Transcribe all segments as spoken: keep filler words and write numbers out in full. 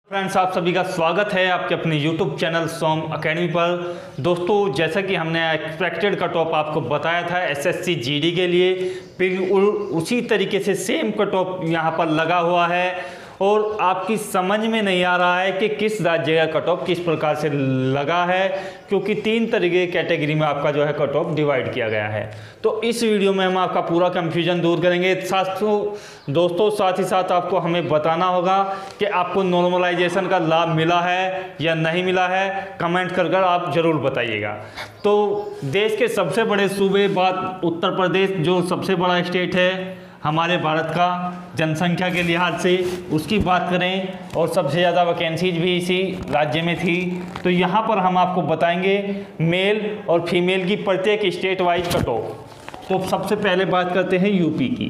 Friends, आप सभी का स्वागत है आपके अपने यूट्यूब चैनल सोम एकेडमी पर। दोस्तों, जैसा कि हमने एक्सपेक्टेड कट ऑफ आपको बताया था एसएससी जीडी के लिए, फिर उसी तरीके से सेम कट ऑफ यहाँ पर लगा हुआ है और आपकी समझ में नहीं आ रहा है कि किस राज्य का कट ऑफ किस प्रकार से लगा है, क्योंकि तीन तरीके की कैटेगरी में आपका जो है कट ऑफ डिवाइड किया गया है। तो इस वीडियो में हम आपका पूरा कंफ्यूजन दूर करेंगे। साथियों दोस्तों साथ ही साथ आपको हमें बताना होगा कि आपको नॉर्मलाइजेशन का लाभ मिला है या नहीं मिला है, कमेंट कर कर आप ज़रूर बताइएगा। तो देश के सबसे बड़े सूबे, बात उत्तर प्रदेश जो सबसे बड़ा स्टेट है हमारे भारत का जनसंख्या के लिहाज से, उसकी बात करें और सबसे ज़्यादा वैकेंसीज भी इसी राज्य में थी। तो यहाँ पर हम आपको बताएंगे मेल और फीमेल की प्रत्येक स्टेट वाइज कट ऑफ। तो सबसे पहले बात करते हैं यूपी की।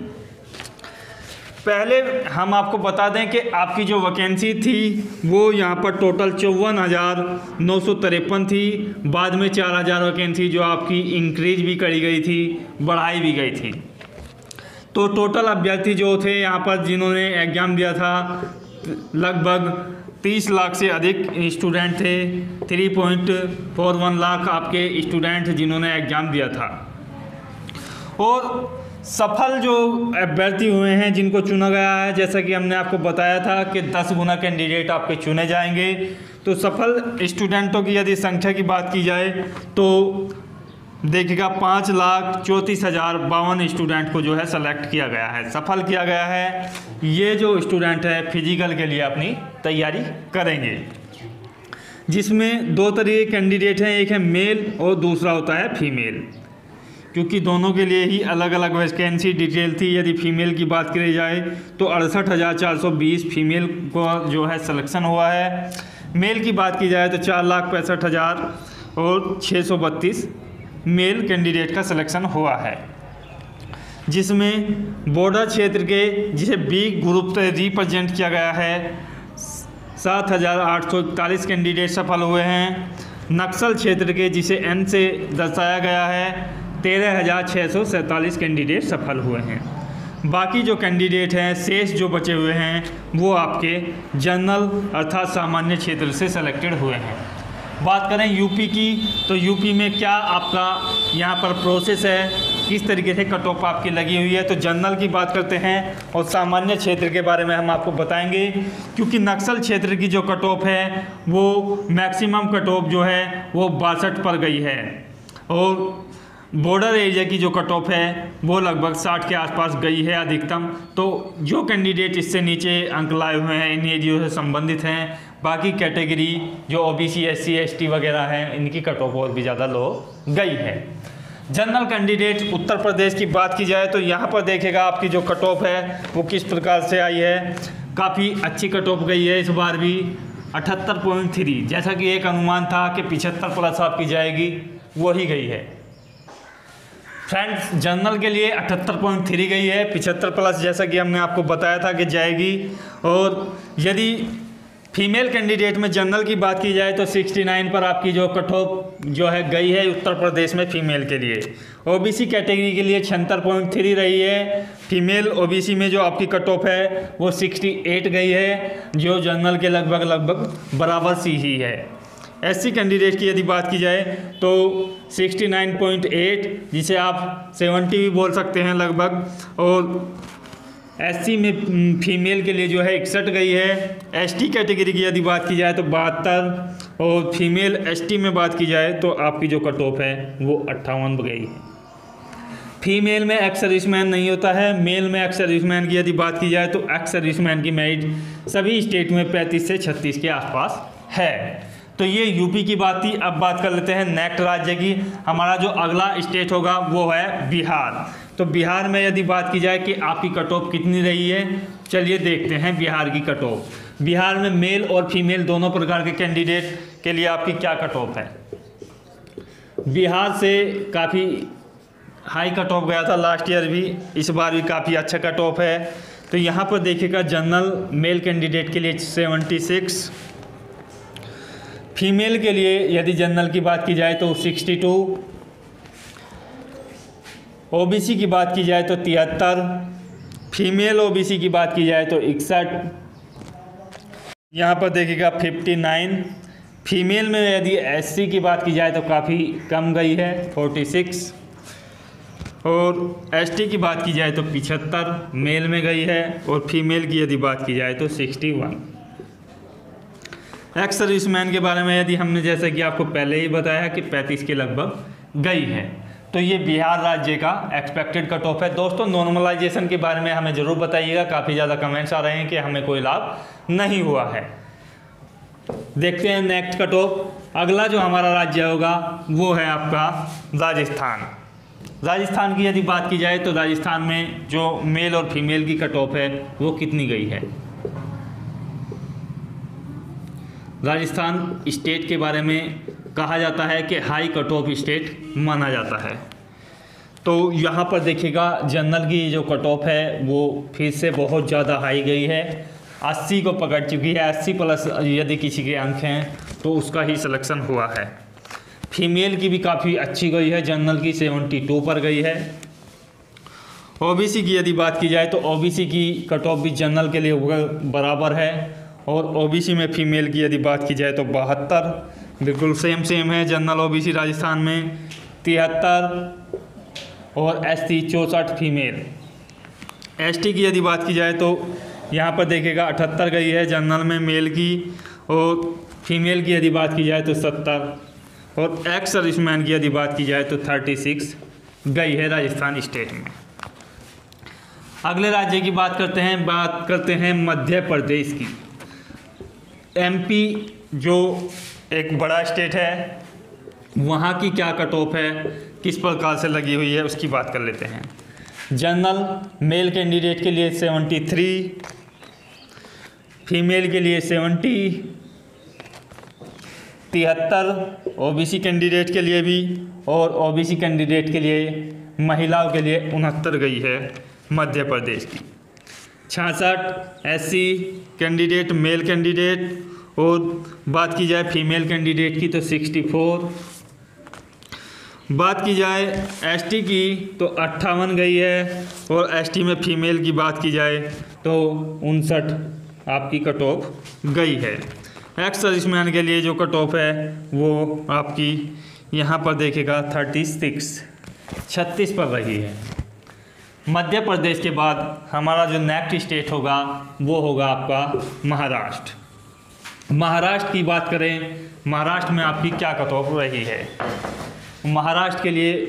पहले हम आपको बता दें कि आपकी जो वैकेंसी थी वो यहाँ पर टोटल चौवन हज़ार नौ सौ तिरपन थी। बाद में चार हज़ार वैकेंसी जो आपकी इंक्रीज भी करी गई थी, बढ़ाई भी गई थी। तो टोटल अभ्यर्थी जो थे यहाँ पर जिन्होंने एग्ज़ाम दिया था, लगभग तीस लाख से अधिक स्टूडेंट थे। Three point four one lakh आपके स्टूडेंट जिन्होंने एग्ज़ाम दिया था। और सफल जो अभ्यर्थी हुए हैं जिनको चुना गया है, जैसा कि हमने आपको बताया था कि दस गुना कैंडिडेट आपके चुने जाएंगे। तो सफल स्टूडेंटों की यदि संख्या की बात की जाए तो देखिएगा पाँच लाख चौंतीस हज़ार बावन स्टूडेंट को जो है सेलेक्ट किया गया है, सफल किया गया है। ये जो स्टूडेंट है फिजिकल के लिए अपनी तैयारी करेंगे, जिसमें दो तरह के कैंडिडेट हैं, एक है मेल और दूसरा होता है फीमेल, क्योंकि दोनों के लिए ही अलग अलग वैकेंसी डिटेल थी। यदि फीमेल की बात करी जाए तो अड़सठ हज़ार चार सौ बीस फीमेल को जो है सिलेक्शन हुआ है। मेल की बात की जाए तो चार लाख पैंसठ हज़ार और छः सौ बत्तीस मेल कैंडिडेट का सिलेक्शन हुआ है, जिसमें बॉर्डर क्षेत्र के जिसे बी ग्रुप से रिप्रेजेंट किया गया है सात हज़ार आठ सौ इकतालीस कैंडिडेट सफल हुए हैं। नक्सल क्षेत्र के जिसे एन से दर्शाया गया है तेरह हज़ार छः सौ सैंतालीस कैंडिडेट सफल हुए हैं। बाकी जो कैंडिडेट हैं शेष जो बचे हुए हैं वो आपके जनरल अर्थात सामान्य क्षेत्र से सिलेक्टेड हुए हैं। बात करें यूपी की, तो यूपी में क्या आपका यहाँ पर प्रोसेस है, किस तरीके से कट ऑफ आपकी लगी हुई है। तो जनरल की बात करते हैं और सामान्य क्षेत्र के बारे में हम आपको बताएंगे, क्योंकि नक्सल क्षेत्र की जो कट ऑफ है वो मैक्सिमम कट ऑफ जो है वो बासठ पर गई है और बॉर्डर एरिया की जो कट ऑफ है वो लगभग साठ के आसपास गई है अधिकतम। तो जो कैंडिडेट इससे नीचे अंक लाए हुए हैं इन एरियो से संबंधित हैं। बाकी कैटेगरी जो ओबीसी, एससी, एसटी वगैरह हैं, इनकी कट ऑफ और भी ज़्यादा लो गई है। जनरल कैंडिडेट उत्तर प्रदेश की बात की जाए तो यहाँ पर देखेगा आपकी जो कट ऑफ है वो किस प्रकार से आई है। काफ़ी अच्छी कट ऑफ गई है इस बार भी, अठहत्तर पॉइंट थ्री, जैसा कि एक अनुमान था कि पिछहत्तर प्लस आपकी जाएगी, वही गई है। फ्रेंड्स, जनरल के लिए अठहत्तर पॉइंट थ्री गई है, पिछहत्तर प्लस जैसा कि हमने आपको बताया था कि जाएगी। और यदि फीमेल कैंडिडेट में जनरल की बात की जाए तो उनहत्तर पर आपकी जो कट ऑफ जो है गई है उत्तर प्रदेश में फीमेल के लिए। ओबीसी कैटेगरी के लिए छिहत्तर पॉइंट थ्री रही है। फीमेल ओबीसी में जो आपकी कट ऑफ है वो अड़सठ गई है, जो जनरल के लगभग लगभग बराबर सी ही है। एससी कैंडिडेट की यदि बात की जाए तो उनहत्तर पॉइंट आठ, जिसे आप सत्तर भी बोल सकते हैं लगभग। और एससी में फीमेल के लिए जो है इकसठ गई है। एसटी कैटेगरी की यदि बात की जाए तो बहत्तर, और फीमेल एसटी में बात की जाए तो आपकी जो कट ऑफ है वो अट्ठावन गई है। फीमेल में एक्स सर्विसमैन नहीं होता है। मेल में एक्स सर्विसमैन की यदि बात की जाए तो एक्स सर्विसमैन की मेरिट सभी स्टेट में पैंतीस से छत्तीस के आसपास है। तो ये यूपी की बात थी। अब बात कर लेते हैं नेक्स्ट राज्य की। हमारा जो अगला स्टेट होगा वो है बिहार। तो बिहार में यदि बात की जाए कि आपकी कट ऑफ कितनी रही है, चलिए देखते हैं बिहार की कट ऑफ। बिहार में मेल और फीमेल दोनों प्रकार के कैंडिडेट के लिए आपकी क्या कट ऑफ है। बिहार से काफ़ी हाई कट ऑफ गया था लास्ट ईयर भी, इस बार भी काफ़ी अच्छा कट ऑफ है। तो यहाँ पर देखिएगा जनरल मेल कैंडिडेट के लिए छिहत्तर, फीमेल के लिए यदि जनरल की बात की जाए तो बासठ, ओबीसी की बात की जाए तो तिहत्तर, फीमेल ओबीसी की बात की जाए तो इकसठ, यहाँ पर देखिएगा फिफ्टी नाइन। फीमेल में यदि एससी की बात की जाए तो काफ़ी कम गई है, फोर्टी सिक्स। और एसटी की बात की जाए तो पिछहत्तर मेल में गई है, और फीमेल की यदि बात की जाए तो सिक्सटी वन। एक्स सर्विसमैन के बारे में यदि हमने जैसे कि आपको पहले ही बताया कि पैंतीस के लगभग गई है। तो ये बिहार राज्य का एक्सपेक्टेड कट ऑफ है। दोस्तों नॉर्मलाइजेशन के बारे में हमें ज़रूर बताइएगा, काफ़ी ज़्यादा कमेंट्स आ रहे हैं कि हमें कोई लाभ नहीं हुआ है। देखते हैं नेक्स्ट कट ऑफ। अगला जो हमारा राज्य होगा वो है आपका राजस्थान। राजस्थान की यदि बात की जाए तो राजस्थान में जो मेल और फीमेल की कट ऑफ है वो कितनी गई है। राजस्थान स्टेट के बारे में कहा जाता है कि हाई कट ऑफ स्टेट माना जाता है। तो यहाँ पर देखिएगा जनरल की जो कट ऑफ है वो फिर से बहुत ज़्यादा हाई गई है, अस्सी को पकड़ चुकी है। अस्सी प्लस यदि किसी के अंक हैं तो उसका ही सिलेक्शन हुआ है। फीमेल की भी काफ़ी अच्छी गई है, जनरल की सेवेंटी टू पर गई है। ओबीसी की यदि बात की जाए तो ओबीसी की कट ऑफ भी जनरल के लिए बराबर है, और ओबीसी में फीमेल की यदि बात की जाए तो बहत्तर, बिल्कुल सेम सेम है। जनरल ओबीसी राजस्थान में तिहत्तर, और एससी चौंसठ फीमेल। एसटी की यदि बात की जाए तो यहाँ पर देखिएगा अठहत्तर गई है जनरल में मेल की, और फीमेल की यदि बात की जाए तो सत्तर, और एक्स सर्विसमैन की यदि बात की जाए तो थर्टी सिक्स गई है राजस्थान स्टेट में। अगले राज्य की बात करते हैं, बात करते हैं मध्य प्रदेश की। एमपी जो एक बड़ा स्टेट है, वहाँ की क्या कट ऑफ है, किस प्रकार से लगी हुई है, उसकी बात कर लेते हैं। जनरल मेल कैंडिडेट के लिए सेवेंटी थ्री, फीमेल के लिए सेवेंटी, तिहत्तर ओबीसी कैंडिडेट के लिए भी, और ओबीसी कैंडिडेट के लिए महिलाओं के लिए उनहत्तर गई है मध्य प्रदेश की। छियासठ एससी कैंडिडेट मेल कैंडिडेट, और बात की जाए फीमेल कैंडिडेट की तो सिक्सटी फोर। बात की जाए एसटी की तो अट्ठावन गई है, और एसटी में फीमेल की बात की जाए तो उनसठ आपकी कट ऑफ गई है। एक्स सर्विसमैन के लिए जो कट ऑफ है वो आपकी यहाँ पर देखेगा थर्टी सिक्स, छत्तीस पर रही है। मध्य प्रदेश के बाद हमारा जो नेक्स्ट स्टेट होगा वो होगा आपका महाराष्ट्र। महाराष्ट्र की बात करें, महाराष्ट्र में आपकी क्या कट ऑफ रही है। महाराष्ट्र के लिए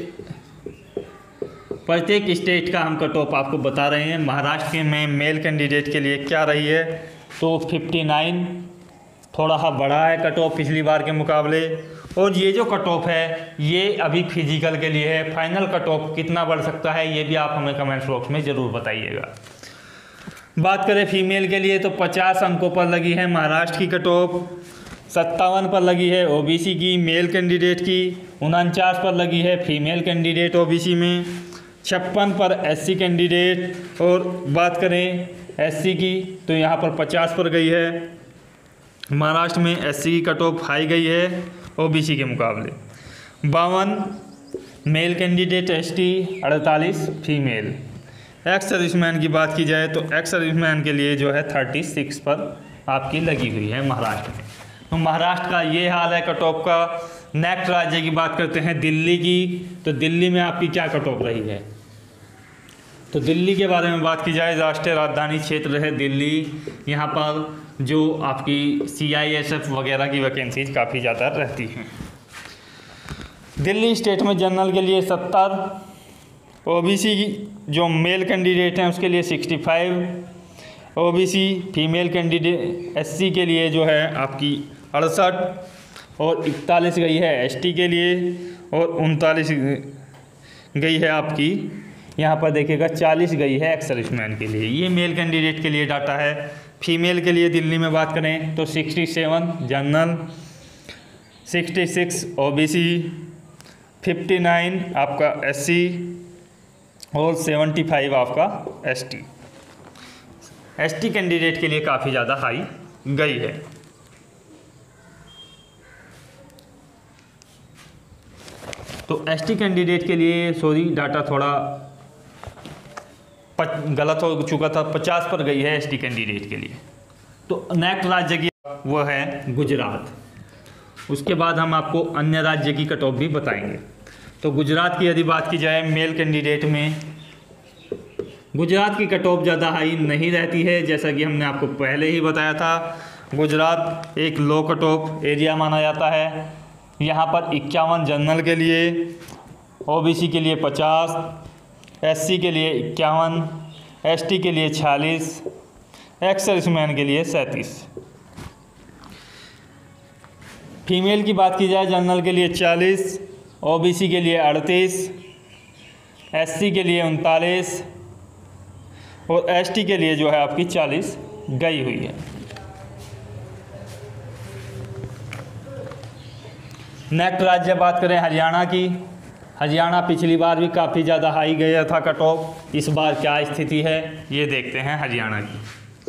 प्रत्येक स्टेट का हम कट ऑफ आपको बता रहे हैं। महाराष्ट्र के में मेल कैंडिडेट के लिए क्या रही है तो फिफ्टी नाइन, थोड़ा सा बड़ा है कट ऑफ पिछली बार के मुकाबले। और ये जो कट ऑफ है ये अभी फिजिकल के लिए है, फाइनल कट ऑफ कितना बढ़ सकता है ये भी आप हमें कमेंट बॉक्स में ज़रूर बताइएगा। बात करें फीमेल के लिए तो पचास अंकों पर लगी है महाराष्ट्र की कट ऑफ, सत्तावन पर लगी है ओबीसी की मेल कैंडिडेट की, उनचास पर लगी है फीमेल कैंडिडेट ओबीसी में, छप्पन पर एससी कैंडिडेट। और बात करें एससी की तो यहाँ पर पचास पर गई है। महाराष्ट्र में एससी की कट ऑफ हाई गई है ओबीसी के मुकाबले। बावन मेल कैंडिडेट एसटी, अड़तालीस फीमेल। एक्स सर्विसमैन की बात की जाए तो एक्स सर्विसमैन के लिए जो है थर्टी सिक्स पर आपकी लगी हुई है महाराष्ट्र में। तो महाराष्ट्र का ये हाल है कट ऑफ का। नेक्स्ट राज्य की बात करते हैं दिल्ली की, तो दिल्ली में आपकी क्या कट ऑफ रही है। तो दिल्ली के बारे में बात की जाए, राष्ट्रीय राजधानी क्षेत्र है दिल्ली। यहाँ पर जो आपकी सी आई एस एफ वगैरह की वैकेंसीज काफ़ी ज़्यादा रहती हैं। दिल्ली स्टेट में जनरल के लिए सत्तर, ओबीसी जो मेल कैंडिडेट हैं उसके लिए sixty five, OBC female candidate SC के लिए जो है आपकी अड़सठ, और इकतालीस गई है एसटी के लिए, और उनतालीस गई है आपकी यहाँ पर देखिएगा चालीस गई है एक्स सर्विसमैन के लिए। ये मेल कैंडिडेट के लिए डाटा है। फीमेल के लिए दिल्ली में बात करें तो sixty seven general, sixty six OBC, fifty nine आपका एससी, और सेवेंटी फाइव आपका एसटी। एसटी कैंडिडेट के लिए काफ़ी ज़्यादा हाई गई है। तो एसटी कैंडिडेट के लिए सॉरी डाटा थोड़ा गलत हो चुका था, पचास पर गई है एसटी कैंडिडेट के लिए। तो नेक्स्ट राज्य की वो है गुजरात। उसके बाद हम आपको अन्य राज्य की कट ऑफ भी बताएंगे। तो गुजरात की यदि बात की जाए मेल कैंडिडेट में, गुजरात की कट ऑफ ज़्यादा हाई नहीं रहती है, जैसा कि हमने आपको पहले ही बताया था। गुजरात एक लो कट ऑफ एरिया माना जाता है। यहाँ पर इक्यावन जनरल के लिए, ओबीसी के लिए पचास, एससी के लिए इक्यावन, एसटी के लिए छियालीस, एक्स सर्विसमैन के लिए सैंतीस। फीमेल की बात की जाए जनरल के लिए चालीस, ओबीसी के लिए अड़तीस, एससी के लिए उनतालीस और एसटी के लिए जो है आपकी चालीस गई हुई है। नेक्स्ट राज्य बात करें हरियाणा की। हरियाणा पिछली बार भी काफ़ी ज़्यादा हाई गया था कट ऑफ, इस बार क्या स्थिति है ये देखते हैं हरियाणा की।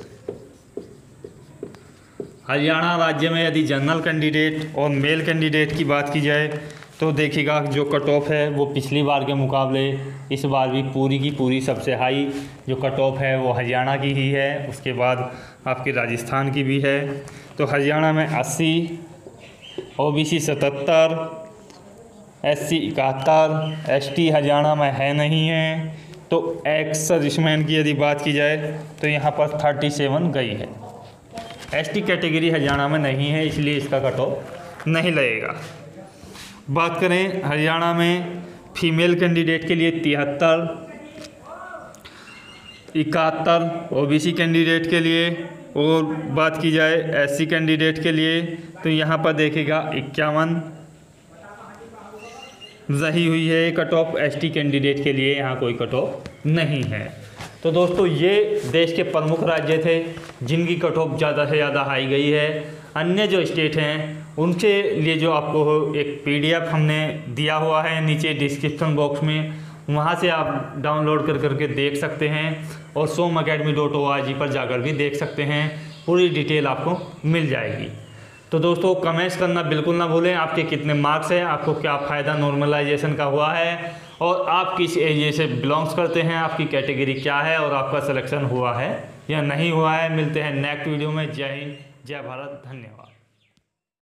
हरियाणा राज्य में यदि जनरल कैंडिडेट और मेल कैंडिडेट की बात की जाए तो देखिएगा जो कट ऑफ है वो पिछली बार के मुकाबले इस बार भी पूरी की पूरी सबसे हाई जो कट ऑफ है वो हरियाणा की ही है। उसके बाद आपकी राजस्थान की भी है। तो हरियाणा में अस्सी, ओबीसी सतहत्तर, एससी इकहत्तर, एसटी हरियाणा में है नहीं है। तो एक्स सर्विसमैन की यदि बात की जाए तो यहाँ पर सैंतीस गई है। एसटी कैटेगरी हरियाणा में नहीं है, इसलिए इसका कट ऑफ नहीं लगेगा। बात करें हरियाणा में फीमेल कैंडिडेट के लिए तिहत्तर, इकहत्तर ओबीसी कैंडिडेट के लिए, और बात की जाए एससी कैंडिडेट के लिए तो यहाँ पर देखिएगा इक्यावन रही हुई है कट ऑफ। एसटी कैंडिडेट के लिए यहाँ कोई कट ऑफ नहीं है। तो दोस्तों ये देश के प्रमुख राज्य थे जिनकी कट ऑफ ज़्यादा से ज़्यादा हाई गई है। अन्य जो स्टेट हैं उनके लिए जो आपको एक पीडीएफ हमने दिया हुआ है नीचे डिस्क्रिप्शन बॉक्स में, वहाँ से आप डाउनलोड कर करके देख सकते हैं और Som academy dot O R G पर जाकर भी देख सकते हैं। पूरी डिटेल आपको मिल जाएगी। तो दोस्तों कमेंट्स करना बिल्कुल ना भूलें, आपके कितने मार्क्स हैं, आपको क्या फ़ायदा नॉर्मलाइजेशन का हुआ है और आप किस एरिया से बिलोंग्स करते हैं, आपकी कैटेगरी क्या है और आपका सिलेक्शन हुआ है या नहीं हुआ है। मिलते हैं नेक्स्ट वीडियो में। जय हिंद, जय भारत, धन्यवाद।